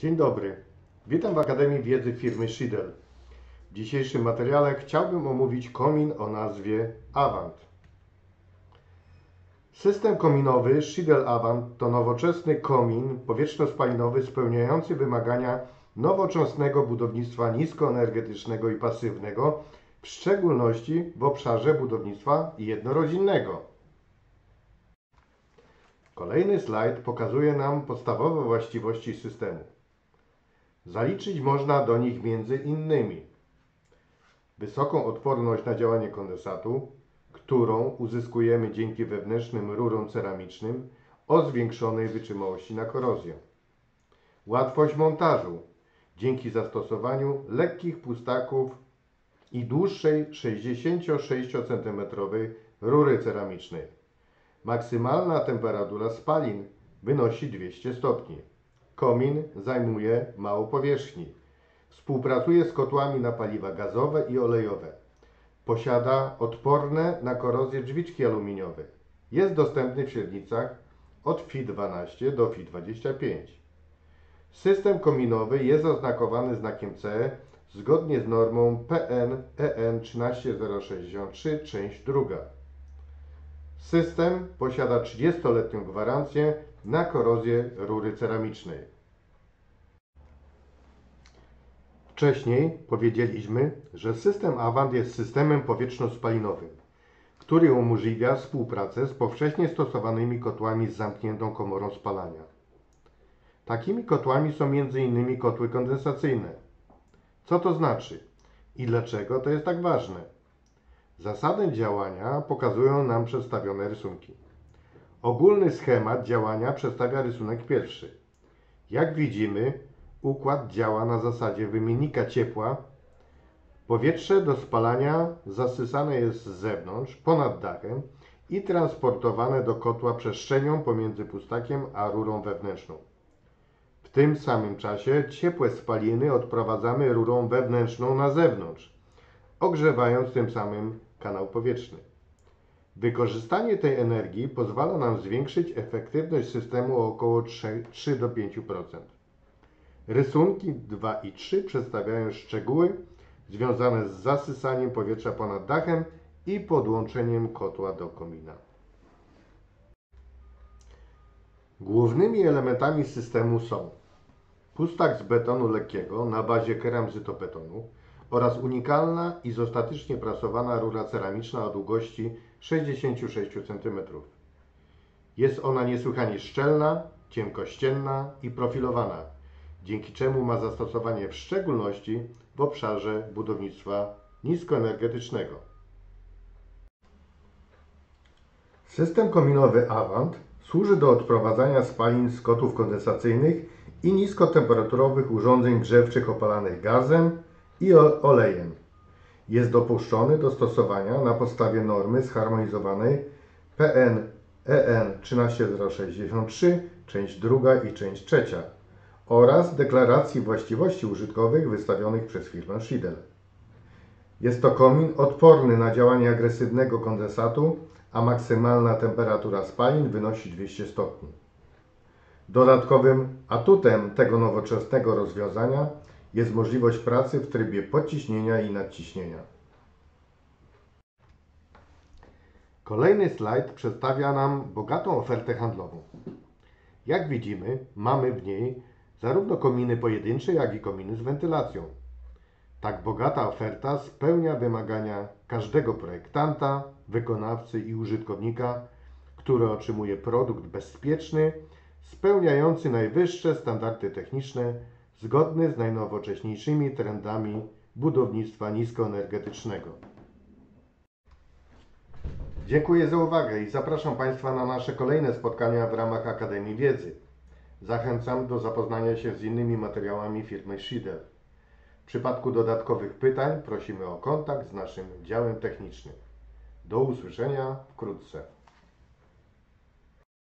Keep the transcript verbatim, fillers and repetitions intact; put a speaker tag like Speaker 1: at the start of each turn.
Speaker 1: Dzień dobry, witam w Akademii Wiedzy firmy Schiedel. W dzisiejszym materiale chciałbym omówić komin o nazwie Avant. System kominowy Schiedel Avant to nowoczesny komin powietrzno-spalinowy spełniający wymagania nowoczesnego budownictwa niskoenergetycznego i pasywnego, w szczególności w obszarze budownictwa jednorodzinnego. Kolejny slajd pokazuje nam podstawowe właściwości systemu. Zaliczyć można do nich między innymi wysoką odporność na działanie kondensatu, którą uzyskujemy dzięki wewnętrznym rurom ceramicznym o zwiększonej wytrzymałości na korozję. Łatwość montażu dzięki zastosowaniu lekkich pustaków i dłuższej sześćdziesięciosześciocentymetrowej rury ceramicznej. Maksymalna temperatura spalin wynosi dwieście stopni. Komin zajmuje mało powierzchni. Współpracuje z kotłami na paliwa gazowe i olejowe. Posiada odporne na korozję drzwiczki aluminiowe. Jest dostępny w średnicach od F I dwanaście do F I dwadzieścia pięć. System kominowy jest oznakowany znakiem C E zgodnie z normą P N E N trzynaście zero sześćdziesiąt trzy, część druga. System posiada trzydziestoletnią gwarancję na korozję rury ceramicznej. Wcześniej powiedzieliśmy, że system Avant jest systemem powietrzno-spalinowym, który umożliwia współpracę z powszechnie stosowanymi kotłami z zamkniętą komorą spalania. Takimi kotłami są między innymi kotły kondensacyjne. Co to znaczy i dlaczego to jest tak ważne? Zasadę działania pokazują nam przedstawione rysunki. Ogólny schemat działania przedstawia rysunek pierwszy. Jak widzimy, układ działa na zasadzie wymiennika ciepła. Powietrze do spalania zasysane jest z zewnątrz, ponad dachem i transportowane do kotła przestrzenią pomiędzy pustakiem a rurą wewnętrzną. W tym samym czasie ciepłe spaliny odprowadzamy rurą wewnętrzną na zewnątrz, ogrzewając tym samym kanał powietrzny. Wykorzystanie tej energii pozwala nam zwiększyć efektywność systemu o około trzy do pięciu procent. Rysunki dwa i trzy przedstawiają szczegóły związane z zasysaniem powietrza ponad dachem i podłączeniem kotła do komina. Głównymi elementami systemu są pustak z betonu lekkiego na bazie keramzytobetonu oraz unikalna izostatycznie prasowana rura ceramiczna o długości sześćdziesiąt sześć centymetrów. Jest ona niesłychanie szczelna, cienkościenna i profilowana, dzięki czemu ma zastosowanie w szczególności w obszarze budownictwa niskoenergetycznego. System kominowy Avant służy do odprowadzania spalin z kotłów kondensacyjnych i niskotemperaturowych urządzeń grzewczych opalanych gazem i olejem. Jest dopuszczony do stosowania na podstawie normy zharmonizowanej P N E N trzynaście zero sześćdziesiąt trzy, część druga i część trzecia oraz deklaracji właściwości użytkowych wystawionych przez firmę Schiedel. Jest to komin odporny na działanie agresywnego kondensatu, a maksymalna temperatura spalin wynosi dwieście stopni. Dodatkowym atutem tego nowoczesnego rozwiązania jest możliwość pracy w trybie podciśnienia i nadciśnienia. Kolejny slajd przedstawia nam bogatą ofertę handlową. Jak widzimy, mamy w niej zarówno kominy pojedyncze, jak i kominy z wentylacją. Tak bogata oferta spełnia wymagania każdego projektanta, wykonawcy i użytkownika, który otrzymuje produkt bezpieczny, spełniający najwyższe standardy techniczne, zgodny z najnowocześniejszymi trendami budownictwa niskoenergetycznego. Dziękuję za uwagę i zapraszam Państwa na nasze kolejne spotkania w ramach Akademii Wiedzy. Zachęcam do zapoznania się z innymi materiałami firmy Schiedel. W przypadku dodatkowych pytań prosimy o kontakt z naszym działem technicznym. Do usłyszenia wkrótce.